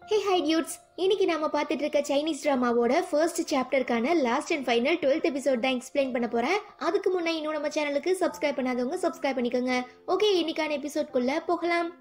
ஹே high dudes, இன்னைக்கு நாம பார்த்துட்டு இருக்க சைனீஸ் டிராமாவோட ஃபர்ஸ்ட் சாப்டருக்கான last and final 12th episode தான் எக்ஸ்பிளைன் பண்ண போறேன். அதுக்கு முன்னே இன்னும் நம்ம சேனலுக்கு சப்ஸ்கிரைப் பண்ணாதவங்க சப்ஸ்கிரைப் பண்ணிக்கோங்க. ஓகே, இன்னைக்கான எபிசோட்குள்ள போகலாம்.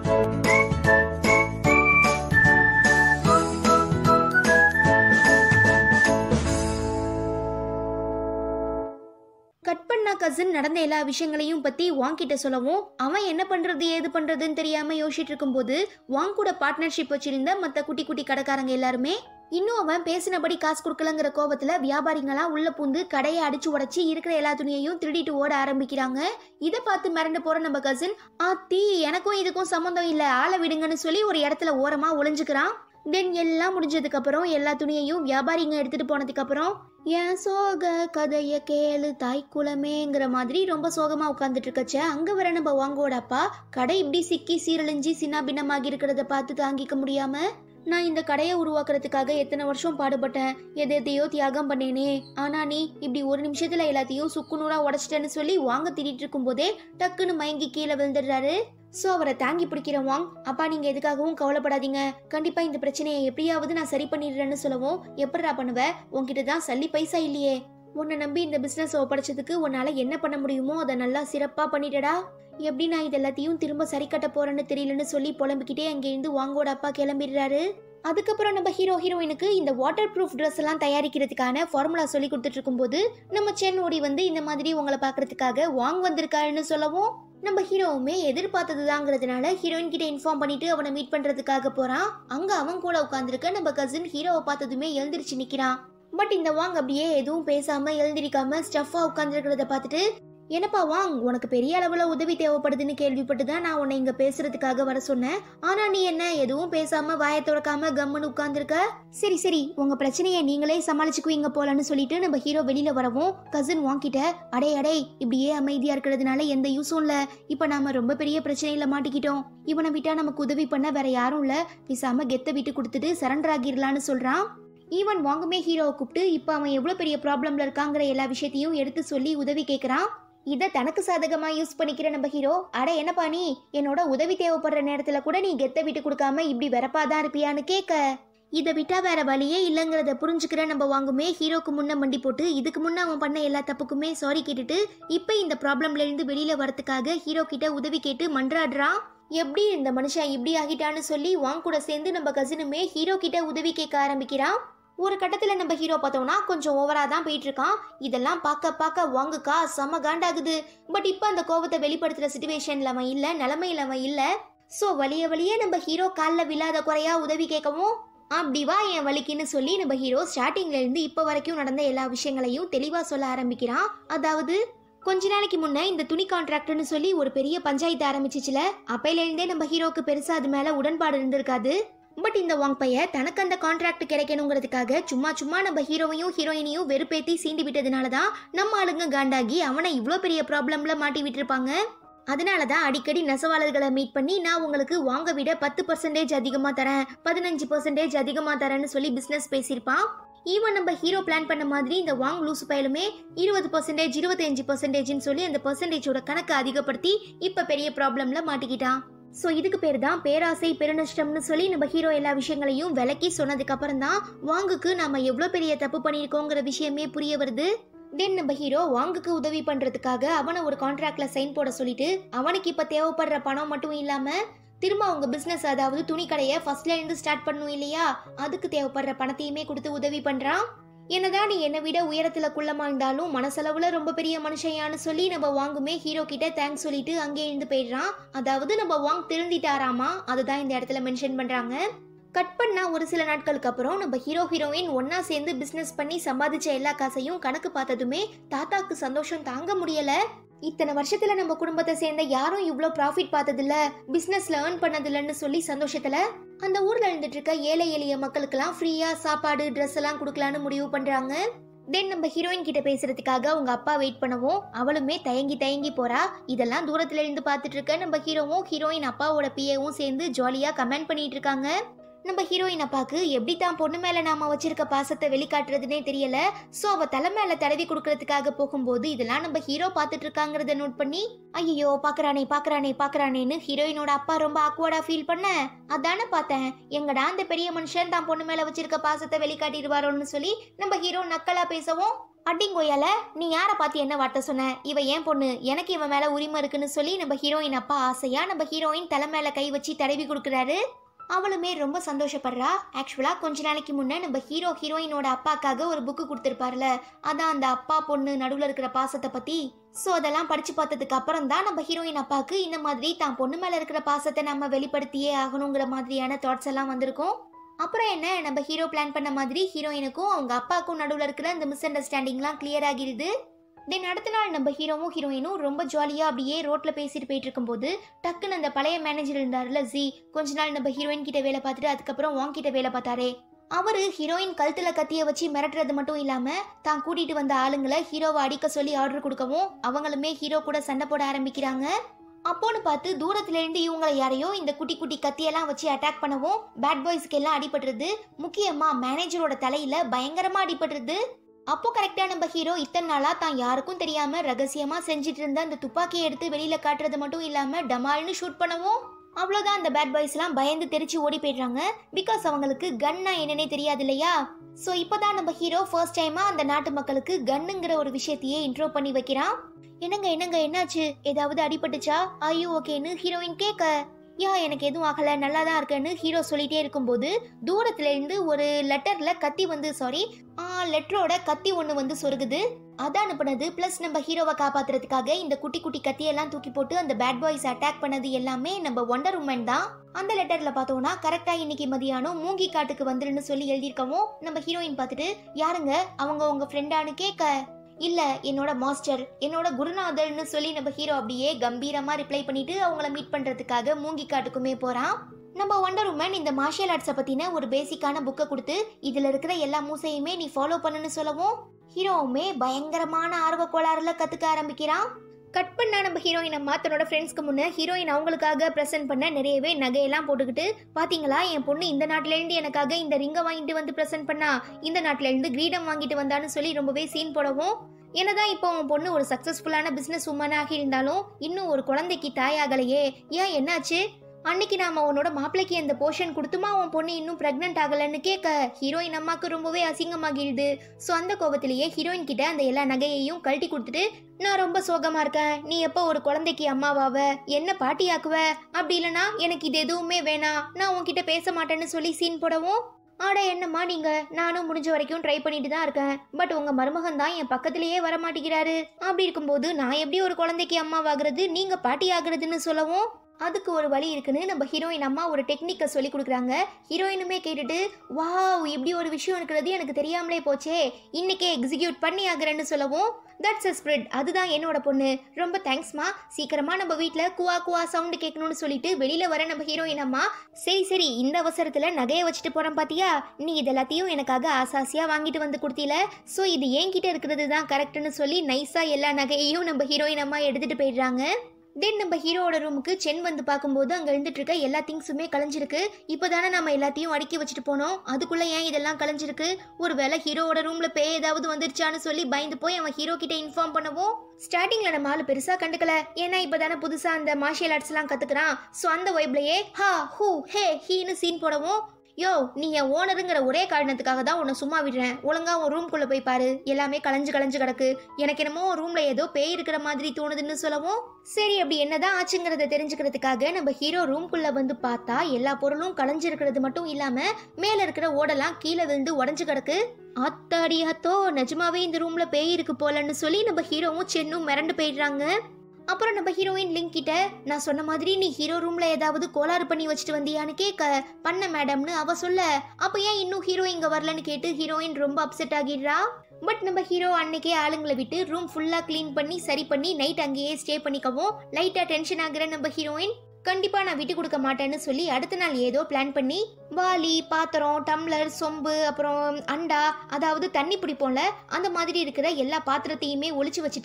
கட் பண்ணா கசின் நடந்த எல்லா விஷயங்களையும் பத்தி வாங் கிட்ட சொல்லவும் அவன் என்ன பண்றது ஏது பண்றதுன்னு தெரியாம யோசிச்சுட்டு இருக்கும்போது வாங் கூட பார்ட்னர்ஷிப் வச்சிருந்த மத்த குட்டி குட்டி கடைக்காரங்க எல்லாருமே இன்னும் அவன் பேசினபடி காசு கொடுக்கலங்கிற கோபத்துல வியாபாரிங்களா உள்ள பூந்து கடையை அடிச்சு உடைச்சு இருக்கிற எல்லா துணியையும் திருடிட்டு ஓட ஆரம்பிக்கிறாங்க. இதை பார்த்து மிரண்டு போற நம்ம கசின் ஆத்தி எனக்கும் இதுக்கும் சம்மந்தம் இல்ல, ஆளை விடுங்கன்னு சொல்லி ஒரு இடத்துல ஓரமா ஒளிஞ்சுக்கிறான். தென் எல்லாம் முடிஞ்சதுக்கு அப்புறம் எல்லா துணியையும் வியாபாரிங்க எடுத்துட்டு போனதுக்கு அப்புறம் என் சோக கதைய கேளு தாய்க்குலமேங்கிற மாதிரி ரொம்ப சோகமா உட்காந்துட்டு இருக்கச்ச அங்க வர நம்ம வாங்கோட அப்பா கடை இப்படி சிக்கி சீரழிஞ்சி சின்ன பின்னமாகி இருக்கிறத பார்த்து தாங்கிக்க முடியாம, நான் இந்த கடையை உருவாக்குறதுக்காக எத்தனை வருஷம் பாடுபட்டேன், எதையோ தியாகம் பண்ணேனே, ஆனா நீ இப்படி ஒரு நிமிஷத்துல எல்லாத்தையும் சுக்குநூறா உடைச்சிட்டேன்னு சொல்லி வாங்க திட்டிட்டு இருக்கும் போதே டக்குன்னு மயங்கி கீழே விழுந்துடுறாரு. சோ அவரை தாங்கி பிடிக்கிற வாங், அப்பா நீங்க எதுக்காகவும் கவலைப்படாதீங்க, கண்டிப்பா இந்த பிரச்சனையை எப்படியாவது நான் சரி பண்ணிடுறேன்னு சொல்லவும், எப்படிடா பண்ணுவ, உன்கிட்ட தான் சல்லி பைசா இல்லையே, உன்னை நம்பி இந்த பிசினஸ் ஒப்படைச்சதுக்கு உன்னால என்ன பண்ண முடியுமோ அதை நல்லா சிறப்பா பண்ணிட்டடா, எப்படி நான் இது எல்லாத்தையும் திரும்ப சரி கட்ட போறேன்னு தெரியலன்னு சொல்லி புலம்பிக்கிட்டே அங்கிருந்து வாங்கோட அப்பா கிளம்பிடுறாரு. அதுக்கப்புறம் நம்ம ஹீரோயினுக்கு இந்த வாட்டர் ப்ரூஃப் ட்ரெஸ் எல்லாம் தயாரிக்கிறதுக்கான ஃபார்முலா சொல்லி கொடுத்துட்டு இருக்கும் போது நம்ம சென் ஓடி வந்து இந்த மாதிரி உங்களை பாக்குறதுக்காக வாங் வந்திருக்காருன்னு சொல்லவும் நம்ம ஹீரோவுமே எதிர்பார்த்ததுதாங்கிறதுனால ஹீரோயின் கிட்ட இன்ஃபார்ம் பண்ணிட்டு அவனை மீட் பண்றதுக்காக போறான். அங்க அவன் கூட உட்காந்துருக்க நம்ம கசின் ஹீரோவை பார்த்ததுமே எழுந்திருச்சு நிக்கிறான். பட் இந்த வாங் அப்படியே எதுவும் பேசாம எழுந்திரிக்காம ஸ்டஃபா உட்காந்துருக்கிறத பார்த்துட்டு, என்னப்பா வாங், உனக்கு பெரிய அளவுல உதவி தேவைப்படுதுன்னு கேள்விப்பட்டுதான் நான் உன்னை இங்க பேசுறதுக்காக வர சொன்னேன், ஆனா நீ என்ன எதுவும் பேசாம வாயை திறக்காம கம்முன்னு உட்கார்ந்துருக்க, சரி சரி உங்க பிரச்சனையை நீங்களே சமாளிச்சுக்குவீங்க போலன்னு சொல்லிட்டு நம்ம ஹீரோ வெளியில வரவும் கசின் வாங் கிட்ட, அடே அடே இப்படியே அமைதியா இருக்கிறதுனால எந்த யூஸும் இல்ல, இப்ப நாம ரொம்ப பெரிய பிரச்சனையில மாட்டிக்கிட்டோம், இவனை விட்டா நமக்கு உதவி பண்ண வேற யாரும் இல்ல, பேசாம கெத்த விட்டு கொடுத்துட்டு சரண்டர் ஆகிடலான்னு சொல்றான். ஈவன் வாங்குமே ஹீரோவை கூப்பிட்டு இப்ப அவன் எவ்வளவு பெரிய ப்ராப்ளம்ல இருக்காங்கிற எல்லா விஷயத்தையும் எடுத்து சொல்லி உதவி கேட்கறான். இதை தனக்கு சாதகமா யூஸ் பண்ணிக்கிற நம்ம ஹீரோ, அட என்னப்பா நீ என்னோட உதவி தேவைப்படுற நேரத்துல கூட நீ கெத்த விட்டு கொடுக்காம இப்படி வெறப்பாதான் இருப்பியான்னு கேட்க, இதை விட்டா வேற வழியே இல்லைங்கிறத புரிஞ்சுக்கிற நம்ம வாங்குமே ஹீரோக்கு முன்ன மண்டி போட்டு இதுக்கு முன்ன அவன் பண்ண எல்லா தப்புக்குமே சாரி கேட்டுட்டு இப்ப இந்த ப்ராப்ளம்ல இருந்து வெளியில வரதுக்காக ஹீரோ கிட்ட உதவி கேட்டு மன்றாடுறான். எப்படி இந்த மனுஷன் இப்படி ஆகிட்டான்னு சொல்லி வாங் கூட சேர்ந்து நம்ம கசினுமே ஹீரோ கிட்ட உதவி கேட்க ஆரம்பிக்கிறான். ஒரு கட்டத்துல நம்ம ஹீரோ பார்த்தோம்னா கொஞ்சம் ஓவரா தான் போயிட்டு இருக்கான். இதெல்லாம் பார்க்க வாங்குக்கா செம காண்டாகுது. பட் இப்ப அந்த கோபத்தை வெளிப்படுத்துற சிச்சுவேஷன்ல அவன் இல்ல, நிலைமையில அவன் இல்ல. சோ வலிய நம்ம ஹீரோ காலில் விழாத குறையா உதவி கேட்கவும், அப்படி வா என் வலிக்குன்னு சொல்லி நம்ம ஹீரோ ஸ்டார்டிங்ல இருந்து இப்ப வரைக்கும் நடந்த எல்லா விஷயங்களையும் தெளிவா சொல்ல ஆரம்பிக்கிறான். அதாவது கொஞ்ச நாளைக்கு முன்ன இந்த துணி கான்ட்ராக்ட்னு சொல்லி ஒரு பெரிய பஞ்சாயத்து ஆரம்பிச்சிச்சுல, அப்பையில இருந்தே நம்ம ஹீரோக்கு பெருசா அது மேல உடன்பாடு இருந்திருக்காது. பட் இந்த வாங் பைய தனக்கு அந்த கான்ட்ராக்ட் கிடைக்கணுங்கிறதுக்காக சும்மா நம்ம ஹீரோவையும் ஹீரோயினையும் வெறுப்பேத்தி சீண்டி விட்டதுனாலதான் நம்ம ஆளுங்க காண்டாகி அவனை இவ்வளோ பெரிய ப்ராப்ளம்ல மாட்டி விட்டுருப்பாங்க. அதனாலதான் அடிக்கடி நெசவாளர்களை மீட் பண்ணி நான் உங்களுக்கு வாங்க விட 10% அதிகமா தரேன், 15% அதிகமா தரேன்னு சொல்லி பிசினஸ் பேசியிருப்பான். ஈவன் நம்ம ஹீரோ பிளான் பண்ண மாதிரி இந்த வாங் லூசு பயலுமே 20%, 25% சொல்லி அந்த பெர்சன்டேஜோட கணக்கு அதிகப்படுத்தி இப்ப பெரிய ப்ராப்ளம்ல மாட்டிக்கிட்டான். சோ இதுக்கு பேர் தான் பேராசை பெருநஷ்டம்னு சொல்லி நம்ம ஹீரோ எல்லா விஷயங்களையும் விளக்கி சொன்னதுக்கு அப்புறம் தான் வாங்குக்கு நாம எவ்வளவு பெரிய தப்பு பண்ணிருக்கோங்கிற விஷயமே புரிய வருது. தென் நம்ம ஹீரோ வாங்குக்கு உதவி பண்றதுக்காக அவனை ஒரு கான்ட்ராக்ட்ல சைன் போட சொல்லிட்டு அவனுக்கு இப்ப தேவைப்படுற பணம் மட்டும் இல்லாம திரும்ப அவங்க பிசினஸ், அதாவது துணி கடையை ஃபர்ஸ்ட்ல இருந்து ஸ்டார்ட் பண்ணும் இல்லையா, அதுக்கு தேவைப்படுற பணத்தையுமே கொடுத்து உதவி பண்றான். என்னதான் நீ என்னை விட உயரத்துல குள்ளமா இருந்தாலும் மனசளவுல ரொம்ப பெரிய மனுஷையான்னு சொல்லி நம்ம வாங்குமே ஹீரோ கிட்ட தேங்க்ஸ் சொல்லிட்டு அங்கே இருந்து போயிடுறான். அதாவது நம்ம வாங் திருந்திட்டாராமா, அதுதான் இந்த இடத்துல மென்ஷன் பண்றாங்க. கட் பண்ணா ஒரு சில நாட்களுக்கு அப்புறம் நம்ம ஹீரோயின் ஒன்னா சேர்ந்து பிசினஸ் பண்ணி சம்பாதிச்ச எல்லா காசையும் கணக்கு பார்த்ததுமே தாத்தாக்கு சந்தோஷம் தாங்க முடியல. இத்தனை வருஷத்துல நம்ம குடும்பத்தை சேர்ந்த யாரும் இவ்ளோ ப்ராஃபிட் பார்த்ததில்ல, பிசினஸ்ல ஏர்ன் பண்ணதில்லன்னு சொல்லி சந்தோஷத்துல அந்த ஊர்ல இருந்துட்டு இருக்க ஏழை எளிய மக்களுக்கெல்லாம் ஃப்ரீயா சாப்பாடு ட்ரெஸ் எல்லாம் கொடுக்கலான்னு முடிவு பண்றாங்க. தென் நம்ம ஹீரோயின் கிட்ட பேசுறதுக்காக அவங்க அப்பா வெயிட் பண்ணவும் அவளுமே தயங்கி போறா. இதெல்லாம் தூரத்துல இருந்து பார்த்துட்டு இருக்க நம்ம ஹீரோவும் ஹீரோயின் அப்பாவோட பிஏவும் சேர்ந்து ஜாலியா கமெண்ட் பண்ணிட்டு இருக்காங்க. நம்ம ஹீரோயின் அப்பாக்கு எப்படி தான் பொண்ணு மேல நாம வச்சிருக்க பாசத்தை வெளிக்காட்டுறதுனே தெரியல. சோ அவ தலை மேல தடவி கொடுக்கறதுக்காக போகும்போது இதெல்லாம் நம்ம ஹீரோ பாத்துட்டு இருக்காங்கறத நோட் பண்ணி ஐயோ பாக்குறானே பாக்குறானே பாக்குறானேன்னு ஹீரோயினோட அப்பா ரொம்ப ஆக்வர்டா ஃபீல் பண்ண அதானே பார்த்தேன் எங்கடா அந்த பெரிய மனுஷன் தான் பொண்ணு மேல வச்சிருக்க பாசத்தை வெளிக்காட்டிடுவாரோன்னு சொல்லி நம்ம ஹீரோ நக்கலா பேசவும் அடிங்கோயால நீ யாரை பார்த்து என்ன வார்த்தை சொன்ன, இவ ஏன் பொண்ணு, எனக்கு இவன் மேல உரிமை இருக்குன்னு சொல்லி நம்ம ஹீரோயின் அப்பா ஆசையா நம்ம ஹீரோயின் தலை மேல கை வச்சு தடவி கொடுக்குறாரு. அவளுமே ரொம்ப சந்தோஷப்படுறா. ஆக்சுவலா கொஞ்ச நாளைக்கு முன்ன நம்ம ஹீரோயினோட அப்பாக்காக ஒரு புக்கு கொடுத்துருப்பார்ல, அதான் அந்த அப்பா பொண்ணு நடுவுல இருக்கிற பாசத்தை பத்தி. சோ அதெல்லாம் படிச்சு பார்த்ததுக்கு அப்புறம் தான் நம்ம ஹீரோயின் அப்பாக்கு இந்த மாதிரி தான் பொண்ணு மேல இருக்கிற பாசத்தை நம்ம வெளிப்படுத்தியே ஆகணுங்கிற மாதிரியான தாட்ஸ் எல்லாம் வந்திருக்கும். அப்புறம் என்ன, நம்ம ஹீரோ பிளான் பண்ண மாதிரி ஹீரோயினுக்கும் அவங்க அப்பாவுக்கும் நடுவில் இருக்கிற அந்த மிஸ் அண்டர்ஸ்டாண்டிங்லாம் கிளியர் ஆகிடுது. தென் அடுத்த நாள் நம்ம ஹீரோவும் ஹீரோயினும் ரொம்ப ஜாலியாக அப்படியே ரோட்டில் பேசிட்டு போயிட்டு இருக்கும்போது டக்குன்னு அந்த பழைய மேனேஜர் இருந்தார்ல ஜி, கொஞ்ச நாள் நம்ம ஹீரோயின் கிட்ட வேலை பார்த்துட்டு அதுக்கப்புறம் வாங் கிட்ட வேலை பார்த்தாரே, அவரு ஹீரோயின் கழுத்துல கத்திய வச்சு மிரட்டுறது மட்டும் இல்லாம தான் கூட்டிட்டு வந்த ஆளுங்களை ஹீரோவை அடிக்க சொல்லி ஆர்டர் கொடுக்கவும் அவங்களுமே ஹீரோ கூட சண்டை போட ஆரம்பிக்கிறாங்க. அப்போன்னு பார்த்து தூரத்துல இருந்து இவங்களை யாரையோ இந்த குட்டி குட்டி கத்தியெல்லாம் வச்சு அட்டாக் பண்ணவும் பேட் பாய்ஸ்க்கு எல்லாம் அடிபடுறது, முக்கியமா மேனேஜரோட தலையில பயங்கரமா அடிபடுறது. அப்போ கரெக்டா நம்ம ஹீரோ இத்தனை நாளா தான் யாருக்கும் தெரியாம ரகசியமா செஞ்சிட்டு இருந்த அந்த துப்பாக்கியை எடுத்து வெளியில காட்டுறது மட்டும் இல்லாம டமால்னு ஷூட் பண்ணவும் அவ்வளோதான் அந்த பேட் பாய்ஸ் எல்லாம் பயந்து தெரிச்சு ஓடி போயிடுறாங்க. பிகாஸ் அவங்களுக்கு கன்னா என்னன்னே தெரியாது இல்லையா. ஸோ இப்போதான் நம்ம ஹீரோ ஃபர்ஸ்ட் டைமா அந்த நாட்டு மக்களுக்கு கன்னுங்கிற ஒரு விஷயத்தையே இன்ட்ரோ பண்ணி வைக்கிறான். என்னங்க என்னங்க என்னாச்சு, ஏதாவது அடிபட்டுச்சா, ஐயோ ஓகேன்னு ஹீரோயின் கேட்க, யா எனக்கு எதுவும் ஆகல நல்லா தான் இருக்கேன்னு ஹீரோ சொல்லிட்டே இருக்கும்போது தூரத்துல இருந்து ஒரு லெட்டரோட கத்தி ஒன்று வந்து சொருகுது. அதை அனுப்புனது பிளஸ் நம்ம ஹீரோவை காப்பாத்துறதுக்காக இந்த குட்டி குட்டி கத்தியெல்லாம் தூக்கி போட்டு அந்த பேட் பாய்ஸ் அட்டாக் பண்ணது எல்லாமே நம்ம ஒண்டர் உமன் தான். அந்த லெட்டர்ல பார்த்தோம்னா கரெக்டா இன்னைக்கு மதியானம் மூங்கி காட்டுக்கு வந்துருன்னு சொல்லி எழுதியிருக்கவும் நம்ம ஹீரோயின் பார்த்துட்டு யாருங்க அவங்க உங்க ஃப்ரெண்டானு கேட்க, இல்ல என்னோட மாஸ்டர் என்னோட குருநாதர்னு சொல்லி நம்ம ஹீரோ அப்படியே கம்பீரமா ரிப்ளை பண்ணிட்டு அவங்கள மீட் பண்றதுக்காக மூங்கி காட்டுக்குமே போறான். நம்ம ஒண்டர் உமன் இந்த மார்ஷியல் ஆர்ட்ஸை பத்தின ஒரு பேசிக்கான புக்கை கொடுத்து இதுல இருக்கிற எல்லா மூசையுமே நீ ஃபாலோ பண்ணுன்னு சொல்லவும் ஹீரோவுமே பயங்கரமான ஆர்வ கோளாறுல கத்துக்க ஆரம்பிக்கிறான். கட் பண்ணா நம்ம ஹீரோயின் அம்மா தன்னோட ஃப்ரெண்ட்ஸ்க்கு முன்ன ஹீரோயின் அவங்களுக்காக ப்ரெசென்ட் பண்ண நிறையவே நகையெல்லாம் போட்டுக்கிட்டு, பாத்தீங்களா என் பொண்ணு இந்த நாட்டுல இருந்து எனக்காக இந்த ரிங்கை வாங்கிட்டு வந்து ப்ரெசென்ட் பண்ணா, இந்த நாட்டுல இருந்து கிரீடம் வாங்கிட்டு வந்தான்னு சொல்லி ரொம்பவே சீன் போடவும், என்னதான் இப்போ உன் பொண்ணு ஒரு சக்சஸ்ஃபுல்லான பிசினஸ் உமனாக இருந்தாலும் இன்னும் ஒரு குழந்தைக்கு தாயாகலையே, ஏன் என்னாச்சு, அன்னைக்கு நாம உன்னோட மாப்பிள்ளைக்கு அந்த போர்ஷன் கொடுத்துமா உன் பொண்ணு இன்னும் பிரெக்னென்ட் ஆகலன்னு கேட்க ஹீரோயின் அம்மாக்கு ரொம்பவே அசிங்கமாகிடுது. ஸோ அந்த கோபத்திலேயே ஹீரோயின் கிட்ட அந்த எல்லா நகையையும் கழட்டி கொடுத்துட்டு, நான் ரொம்ப சோகமா இருக்கேன், நீ எப்போ ஒரு குழந்தைக்கு அம்மாவாவ, என்ன பாட்டியாக்குவ, அப்படி இல்லைனா எனக்கு இது எதுவுமே வேணாம், நான் உன்கிட்ட பேச மாட்டேன்னு சொல்லி சீன் போடவும், ஆட என்னம்மா நீங்க, நானும் முடிஞ்ச வரைக்கும் ட்ரை பண்ணிட்டு தான் இருக்கேன், பட் உங்க மருமகன் தான் என் பக்கத்திலேயே வர மாட்டேங்கிறாரு, அப்படி இருக்கும்போது நான் எப்படி ஒரு குழந்தைக்கு அம்மாவாகிறது நீங்க பாட்டி ஆகுறதுன்னு சொல்லவும் அதுக்கு ஒரு வழி இருக்குன்னு நம்ம ஹீரோயின் அம்மா ஒரு டெக்னிக்கை சொல்லி கொடுக்குறாங்க. ஹீரோயினுமே கேட்டுட்டு வாவ் இப்படி ஒரு விஷயம் இருக்கிறது எனக்கு தெரியாமலே போச்சே, இன்னைக்கே எக்ஸிக்யூட் பண்ணி ஆகுறேன்னு சொல்லவும், தட்ஸ் அ ஸ்ப்ரெட், அதுதான் என்னோட பொண்ணு, ரொம்ப தேங்க்ஸ்மா, சீக்கிரமா நம்ம வீட்டில் குவா குவா சவுண்டு கேட்கணும்னு சொல்லிட்டு வெளியில வர நம்ம ஹீரோயின் அம்மா, சரி சரி இந்த அவசரத்துல நகையை வச்சுட்டு போறேன் பாத்தியா, நீ இது எல்லாத்தையும் எனக்காக ஆசாசியா வாங்கிட்டு வந்து கொடுத்தீல, ஸோ இது என்கிட்ட இருக்கிறது தான் கரெக்ட்னு சொல்லி நைஸா எல்லா நகையையும் நம்ம ஹீரோயின் அம்மா எடுத்துட்டு போயிடுறாங்க. தென் நம்ம ஹீரோவோட ரூமுக்கு சென் வந்து பார்க்கும்போது அங்கே இருந்துட்டு இருக்க எல்லா திங்ஸுமே கலைஞ்சிருக்கு. இப்போதானே நம்ம எல்லாத்தையும் அடுக்கி வச்சுட்டு போனோம், அதுக்குள்ள ஏன் இதெல்லாம் கலைஞ்சிருக்கு, ஒருவேளை ஹீரோவோட ரூம்ல பேய் ஏதாவது வந்துருச்சான்னு சொல்லி பயந்து போய் அவன் ஹீரோ கிட்ட இன்ஃபார்ம் பண்ணவும், ஸ்டார்டிங்ல நம்ம ஆளு பெருசா கண்டுக்கல, ஏன்னா இப்பதானே புதுசா அந்த மார்ஷியல் ஆர்ட்ஸ் எல்லாம் கத்துக்கிறான். ஸோ அந்த வைப்லயே ஹா ஹூ ஹே ஹீன்னு சீன் போடவும், யோ நீ என் ஓனருங்கிற ஒரே காரணத்துக்காக தான் உன்னை சும்மா விடுறேன், ஒழுங்கா உன் ரூம்குள்ள போய் பாரு, எல்லாமே கலைஞ்சு கிடக்கு, எனக்கு என்னமோ ரூம்ல ஏதோ பேய் இருக்கிற மாதிரி தோணுதுன்னு சொல்லவும், சரி அப்படி என்னதான் ஆச்சுங்கிறத தெரிஞ்சுக்கிறதுக்காக நம்ம ஹீரோ ரூம்குள்ள வந்து பார்த்தா எல்லா பொருளும் கலைஞ்சிருக்கிறது மட்டும் இல்லாம மேல இருக்கிற ஓடெல்லாம் கீழே விழுந்து உடஞ்சு கிடக்கு. அத்தாடி அத்தோ நிஜமாவே இந்த ரூம்ல பேய் இருக்கு போலன்னு சொல்லி நம்ம ஹீரோவும் சென்னும் மிரண்டு போயிடுறாங்க. அப்புறம் நம்ம ஹீரோயின் லிங்க் கிட்ட நான் சொன்ன மாதிரி நீ ஹீரோ ரூம்ல ஏதாவது கோளாறு பண்ணி வச்சுட்டு வந்தியான்னு கேட்க, பண்ண மேடம்னு அவ சொல்ல, அப்ப ஏன் இன்னும் ஹீரோ இங்க வரலன்னு கேட்டு ஹீரோயின் ரொம்ப அப்செட் ஆகிடுறா. பட் நம்ம ஹீரோ அன்னைக்கே ஆளுங்களை விட்டு ரூம் ஃபுல்லா கிளீன் பண்ணி சரி பண்ணி நைட் அங்கேயே ஸ்டே பண்ணிக்கவும் லைட்டா டென்ஷன் ஆகுற நம்ம ஹீரோயின் கண்டிப்பா நான் விட்டு கொடுக்க மாட்டேன்னு சொல்லி அடுத்த நாள் ஏதோ பிளான் பண்ணி வாளி பாத்திரம் டம்ளர் சொம்பு அப்புறம் அண்டா, அதாவது தண்ணி பிடிப்போம்ல அந்த மாதிரி இருக்கிற எல்லா பாத்திரத்தையுமே ஒளிச்சு வச்சுட்டு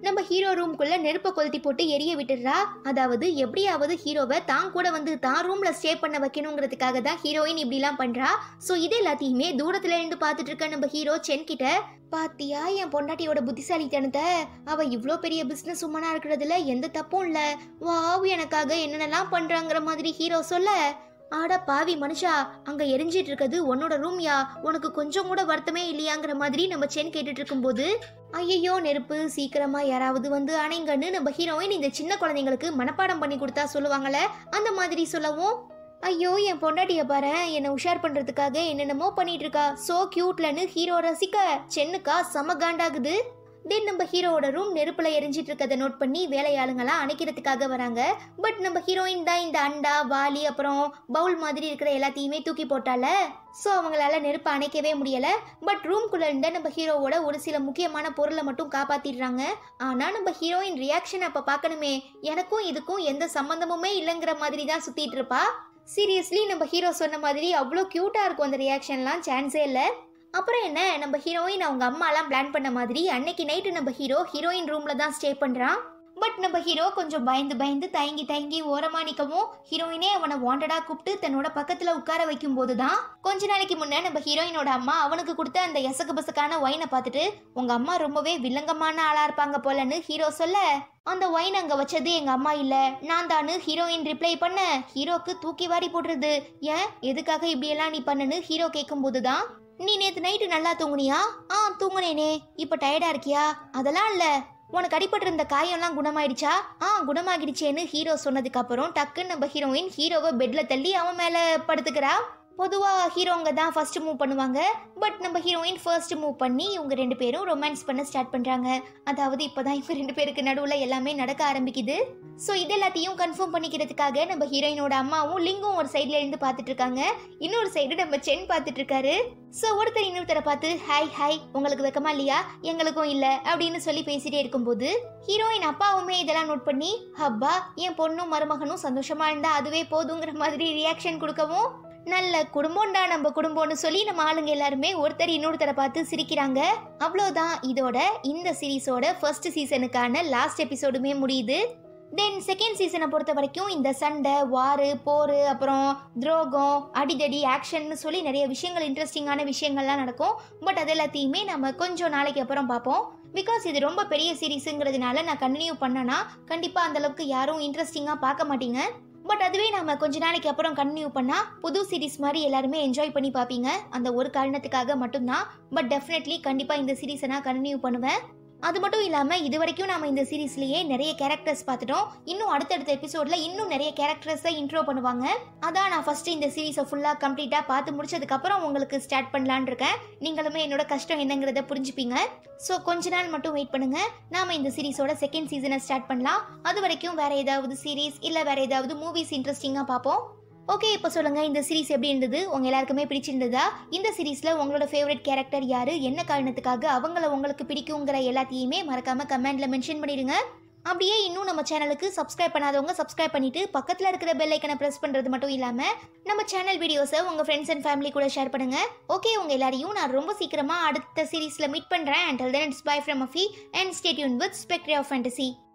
நம்ம ஹீரோ ரூம்குள்ள நெருப்பை கொளுத்தி போட்டு எரிய விட்டுடுறா. அதாவது எப்படியாவது ஹீரோவை தான் கூட வந்து தான் ரூம்ல ஸ்டே பண்ண வைக்கணுங்கிறதுக்காக தான் ஹீரோயின் இப்படி எல்லாம் பண்றா. சோ இது எல்லாத்தையுமே தூரத்துல இருந்து பாத்துட்டு இருக்க நம்ம ஹீரோ சென் கிட்ட, பாத்தியா என் பொண்டாட்டியோட புத்திசாலித்தனத்தை, அவ இவ்ளோ பெரிய பிசினஸ் உமனா இருக்கிறதுல எந்த தப்பும் இல்ல, வாவ் எனக்காக என்னென்னலாம் பண்றாங்கிற மாதிரி ஹீரோ சொல்ல, ஆடா பாவி மனுஷா, அங்க எரிஞ்சிட்டு இருக்கிறது உன்னோட ரூம்யா, உனக்கு கொஞ்சம் கூட வருத்தமே இல்லையாங்கிற மாதிரி நம்ம சென் கேட்டுட்டு இருக்கும்போது, ஐயோ நெருப்பு சீக்கிரமா யாராவது வந்து அணைங்கன்னு நம்ம ஹீரோயின் இந்த சின்ன குழந்தைங்களுக்கு மனப்பாடம் பண்ணி கொடுத்தா சொல்லுவாங்கல்ல, அந்த மாதிரி சொல்லவும், ஐயோ என் பொண்டாட்டிய பாரு என்னை உஷார் பண்றதுக்காக என்னென்னமோ பண்ணிட்டு இருக்கா, சோ கியூட்லன்னு ஹீரோ ரசிக்க சென்னுக்கா செம காண்டாகுது. தென் நம்ம ஹீரோவோட ரூம் நெருப்புல எரிஞ்சிட்டு இருக்கதை நோட் பண்ணி வேலையாளுங்களாம் அணைக்கிறதுக்காக வராங்க. பட் நம்ம ஹீரோயின் தான் இந்த அண்டா வாளி அப்புறம் பவுல் மாதிரி இருக்கிற எல்லாத்தையுமே தூக்கி போட்டால, ஸோ அவங்களால நெருப்பை அணைக்கவே முடியல. பட் ரூம்குள்ள இருந்த நம்ம ஹீரோவோட ஒரு சில முக்கியமான பொருளை மட்டும் காப்பாத்திடுறாங்க. ஆனா நம்ம ஹீரோயின் ரியாக்ஷன் அப்ப பார்க்கணுமே, எனக்கும் இதுக்கும் எந்த சம்பந்தமுமே இல்லைங்கிற மாதிரி தான் சுத்திட்டு இருப்பா. சீரியஸ்லி நம்ம ஹீரோ சொன்ன மாதிரி அவ்வளோ கியூட்டா இருக்கும் அந்த ரியாக்ஷன்லாம், சான்ஸே இல்லை. அப்புறம் என்ன, நம்ம ஹீரோயின் அவங்க அம்மாலாம் பிளான் பண்ண மாதிரி அன்னைக்கு நைட்டு நம்ம ஹீரோயின் ரூம்ல தான் ஸ்டே பண்றான். பட் நம்ம ஹீரோ கொஞ்சம் பயந்து தயங்கி ஓரமா நிக்கவும் ஹீரோயினே அவனை வாண்டடா கூப்பிட்டு தன்னோட பக்கத்துல உட்கார வைக்கும் போதுதான் கொஞ்ச நாளைக்கு முன்ன நம்ம ஹீரோயினோட அம்மா அவனுக்கு கொடுத்த அந்த எசக்கு பசக்கான ஒயினை பார்த்துட்டு, உங்க அம்மா ரொம்பவே வில்லங்கமான ஆளா இருப்பாங்க போலன்னு ஹீரோ சொல்ல, அந்த ஒயின் அங்க வச்சது எங்க அம்மா இல்ல நான் தானு ஹீரோயின் ரிப்ளை பண்ண, ஹீரோக்கு தூக்கி வாரி போடுறது. ஏன் எதுக்காக இப்படி எல்லாம் நீ பண்ணுன்னு ஹீரோ கேட்கும் போதுதான், நீ நேத்து நைட்டு நல்லா தூங்குனியா? தூங்குனேனே. இப்ப டயர்டா இருக்கியா? அதெல்லாம் இல்ல. உனக்கு அடிபட்டு இருந்த காயம்லாம் குணமாயிடுச்சா? குணமாகிடுச்சேன்னு ஹீரோ சொன்னதுக்கு அப்புறம் டக்குன்னு நம்ம ஹீரோயின் ஹீரோவை பெட்ல தள்ளி அவன் மேல படுத்துக்கிறா. பொதுவாக ஹீரோங்க தான் ஃபர்ஸ்ட் மூவ் பண்ணுவாங்க. பட் நம்ம ஹீரோயின் ஃபர்ஸ்ட் மூவ் பண்ணி இவங்க ரெண்டு பேரும் ரொமான்ஸ் பண்ண ஸ்டார்ட் பண்ணுறாங்க. அதாவது இப்போதான் இவங்க ரெண்டு பேருக்கு நடுவில் எல்லாமே நடக்க ஆரம்பிக்குது. ஸோ இது எல்லாத்தையும் கன்ஃபார்ம் பண்ணிக்கிறதுக்காக நம்ம ஹீரோயினோட அம்மாவும் லிங்கும் ஒரு சைட்ல இருந்து பார்த்துட்டு இருக்காங்க, இன்னொரு சைடு நம்ம சென் பார்த்துட்டு இருக்காரு. ஸோ ஒருத்தர் இன்னொருத்தரை பார்த்து ஹாய் உங்களுக்கு வெக்கமா இல்லையா, எங்களுக்கும் இல்லை அப்படின்னு சொல்லி பேசிட்டே இருக்கும்போது ஹீரோயின் அப்பாவுமே இதெல்லாம் நோட் பண்ணி, அப்பா என் பொண்ணும் மருமகனும் சந்தோஷமா இருந்தா அதுவே போதுங்கிற மாதிரி ரியாக்ஷன் கொடுக்கவும், நல்ல குடும்பம்டா நம்ம குடும்பம்னு சொல்லி நம்ம ஆளுங்க எல்லாருமே ஒருத்தர் இன்னொருத்தரை பார்த்து சிரிக்கிறாங்க. அவ்வளோதான், இதோட இந்த சீரீஸோட ஃபர்ஸ்ட் சீசனுக்கான லாஸ்ட் எபிசோடுமே முடியுது. தென் செகண்ட் சீசனை பொறுத்த வரைக்கும் இந்த சண்டை வாரு போர் அப்புறம் துரோகம் அடிதடி ஆக்ஷன்னு சொல்லி நிறைய விஷயங்கள் இன்ட்ரெஸ்டிங்கான விஷயங்கள்லாம் நடக்கும். பட் அது எல்லாத்தையுமே நம்ம கொஞ்சம் நாளைக்கு அப்புறம் பார்ப்போம். பிகாஸ் இது ரொம்ப பெரிய சீரீஸுங்கிறதுனால நான் கண்டினியூ பண்ணனா கண்டிப்பாக அந்தளவுக்கு யாரும் இன்ட்ரெஸ்டிங்காக பார்க்க மாட்டீங்க. பட் அதுவே நம்ம கொஞ்ச நாளைக்கு அப்புறம் கண்டினியூ பண்ணா புது சீரீஸ் மாதிரி எல்லாருமே என்ஜாய் பண்ணி பார்ப்பீங்க. அந்த ஒரு காரணத்துக்காக மட்டும்தான். பட் டெஃபினெட்லி கண்டிப்பாக இந்த சீரீஸை நான் கண்டினியூ பண்ணுவேன். அது மட்டும் இல்லாமல் இது வரைக்கும் நாம இந்த சீரீஸ்லயே நிறைய கேரக்டர்ஸ் பார்த்துட்டோம். இன்னும் அடுத்தடுத்த எபிசோட்ல இன்னும் நிறைய கேரக்டர்ஸை இன்ட்ரோ பண்ணுவாங்க. அதான் நான் ஃபர்ஸ்ட் இந்த சீரீஸை ஃபுல்லாக கம்ப்ளீட்டாக பார்த்து முடிச்சதுக்கு அப்புறம் உங்களுக்கு ஸ்டார்ட் பண்ணலான் இருக்கேன். நீங்களுமே என்னோட கஷ்டம் என்னங்கிறத புரிஞ்சுப்பீங்க. ஸோ கொஞ்ச நாள் மட்டும் வெயிட் பண்ணுங்க, நாம இந்த சீரீஸோட செகண்ட் சீசனை ஸ்டார்ட் பண்ணலாம். அது வரைக்கும் வேற ஏதாவது சீரீஸ் இல்லை வேற ஏதாவது மூவிஸ் இன்ட்ரெஸ்டிங்காக பார்ப்போம். ஓகே, இப்போ சொல்லுங்க, இந்த சீரீஸ் எப்படி இருந்தது? உங்க எல்லாருக்குமே பிடிச்சிருந்ததா? இந்த சீரீஸ்ல உங்களோட ஃபேவரட் கேரக்டர் யாரு, என்ன காரணத்துக்காக அவங்கள உங்களுக்கு பிடிக்குங்கிற எல்லாத்தையுமே மறக்காம கமெண்ட்ல மென்ஷன் பண்ணிடுங்க. அப்படியே இன்னும் நம்ம சேனலுக்கு சப்ஸ்கிரைப் பண்ணாதவங்க சப்ஸ்கிரைப் பண்ணிட்டு பக்கத்துல இருக்கிற பெல் ஐக்கனை பிரஸ் பண்றது மட்டும் இல்லாம நம்ம சேனல் வீடியோஸை உங்க ஃப்ரெண்ட்ஸ் அண்ட் ஃபேமிலி கூட ஷேர் பண்ணுங்க. ஓகே, உங்க எல்லாரையும் நான் ரொம்ப சீக்கிரமா அடுத்த சீரீஸ்ல மீட் பண்றேன். Until then, it's bye from Afi and stay tuned with Spectre of Fantasy.